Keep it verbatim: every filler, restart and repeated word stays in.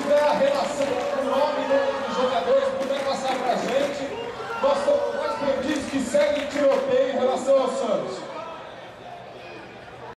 tiver a relação, o nome dos jogadores, puder passar pra gente. Nós somos dois bandidos que seguem tiroteio.